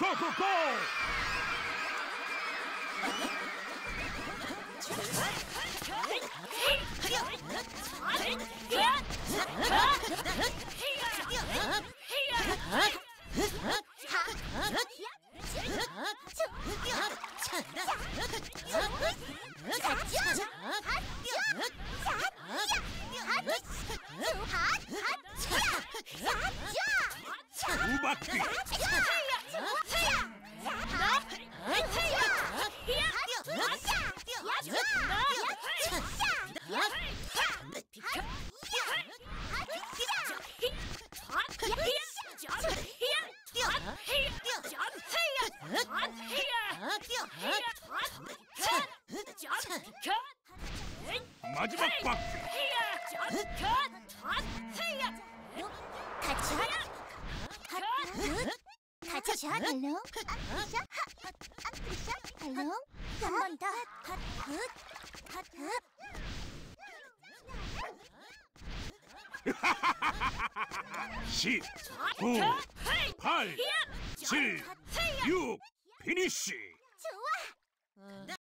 고고고! 두 바퀴! 마지막 바퀴! 같이 샷 헬롱 헬롱 한 번 더 십, 9, 8, 7, 6, 피니쉬! 좋아.